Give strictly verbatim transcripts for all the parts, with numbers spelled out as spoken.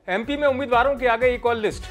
MP में उम्मीदवारों की आ गई एक और लिस्ट।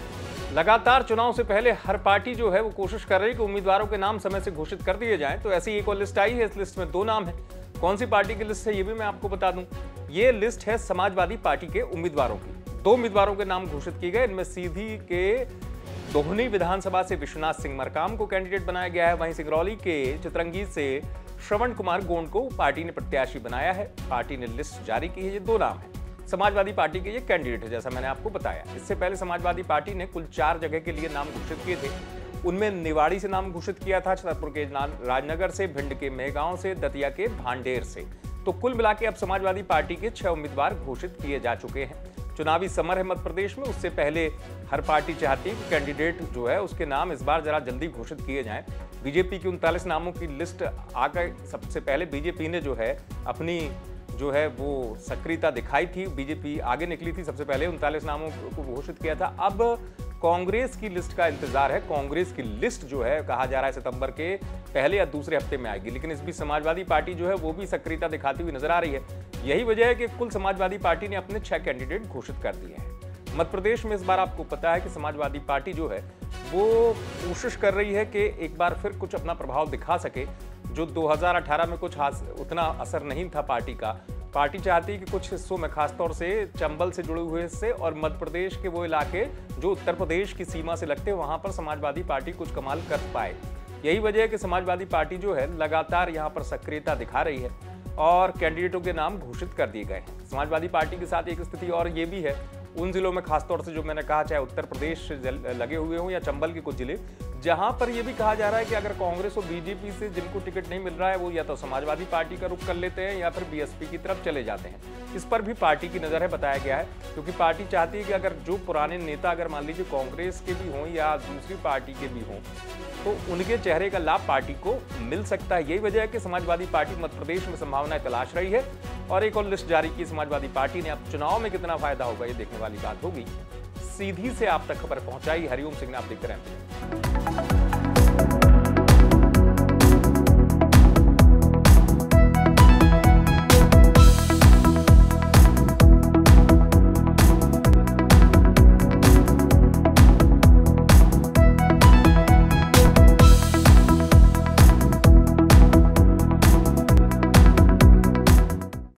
लगातार चुनाव से पहले हर पार्टी जो है वो कोशिश कर रही है कि उम्मीदवारों के नाम समय से घोषित कर दिए जाएं, तो ऐसी एक और लिस्ट आई है। इस लिस्ट में दो नाम है। कौन सी पार्टी की लिस्ट है ये भी मैं आपको बता दूं। ये लिस्ट है समाजवादी पार्टी के उम्मीदवारों की। दो उम्मीदवारों के नाम घोषित किए गए। इनमें सीधी के दोहनी विधानसभा से विश्वनाथ सिंह मरकाम को कैंडिडेट बनाया गया है। वहीं सिंगरौली के चितरंगी से श्रवण कुमार गोंड को पार्टी ने प्रत्याशी बनाया है। पार्टी ने लिस्ट जारी की है। ये दो नाम है। समाजवादी पार्टी के ये कैंडिडेट है, जैसा मैंने आपको बताया। इससे पहले समाजवादी पार्टी ने कुल चार जगह के लिए नाम घोषित किए थे। उनमें निवाड़ी से नाम घोषित किया था, छतरपुर के राजनगर से, भिंड के मेहगांव से, दतिया के भांडेर से। तो कुल मिला के अब समाजवादी पार्टी के छह उम्मीदवार घोषित किए जा चुके हैं। चुनावी समर है मध्य प्रदेश में। उससे पहले हर पार्टी चाहती है कि कैंडिडेट जो है उसके नाम इस बार जरा जल्दी घोषित किए जाएं। बीजेपी की उनतालीस नामों की लिस्ट आकर सबसे पहले बीजेपी ने जो है अपनी जो है वो सक्रियता दिखाई थी। बीजेपी आगे निकली थी, सबसे पहले उनतालीस नामों को घोषित किया था। अब कांग्रेस की लिस्ट का इंतजार है। कांग्रेस की लिस्ट जो है कहा जा रहा है सितंबर के पहले या दूसरे हफ्ते में आएगी, लेकिन इस बीच समाजवादी पार्टी जो है वो भी सक्रियता दिखाती हुई नजर आ रही है। यही वजह है कि कुल समाजवादी पार्टी ने अपने छह कैंडिडेट घोषित कर दिए हैं। मध्य प्रदेश में इस बार आपको पता है कि समाजवादी पार्टी जो है वो कोशिश कर रही है कि एक बार फिर कुछ अपना प्रभाव दिखा सके। जो दो हज़ार अठारह में कुछ उतना असर नहीं था पार्टी का। पार्टी चाहती है कि कुछ हिस्सों में, खासतौर से चंबल से जुड़े हुए हिस्से और मध्य प्रदेश के वो इलाके जो उत्तर प्रदेश की सीमा से लगते हैं, वहां पर समाजवादी पार्टी कुछ कमाल कर पाए। यही वजह है कि समाजवादी पार्टी जो है लगातार यहां पर सक्रियता दिखा रही है और कैंडिडेटों के नाम घोषित कर दिए गए हैं। समाजवादी पार्टी के साथ एक स्थिति और ये भी है, उन जिलों में खासतौर से जो मैंने कहा, चाहे उत्तर प्रदेश से लगे हुए हों या चंबल के कुछ जिले, जहां पर यह भी कहा जा रहा है कि अगर कांग्रेस और बीजेपी से जिनको टिकट नहीं मिल रहा है वो या तो समाजवादी पार्टी का रुख कर लेते हैं या फिर बीएसपी की तरफ चले जाते हैं। इस पर भी पार्टी की नजर है, बताया गया है, क्योंकि पार्टी चाहती है कि अगर जो पुराने नेता अगर मान लीजिए कांग्रेस के भी हों या दूसरी पार्टी के भी हों तो उनके चेहरे का लाभ पार्टी को मिल सकता है। यही वजह है कि समाजवादी पार्टी मध्य प्रदेश में संभावनाएं तलाश रही है और एक और लिस्ट जारी की समाजवादी पार्टी ने। अब चुनाव में कितना फायदा होगा ये देखने वाली बात होगी। सीधी से आप तक खबर पहुंचाई हरिओम सिंह ने, आप देखते रहते हैं।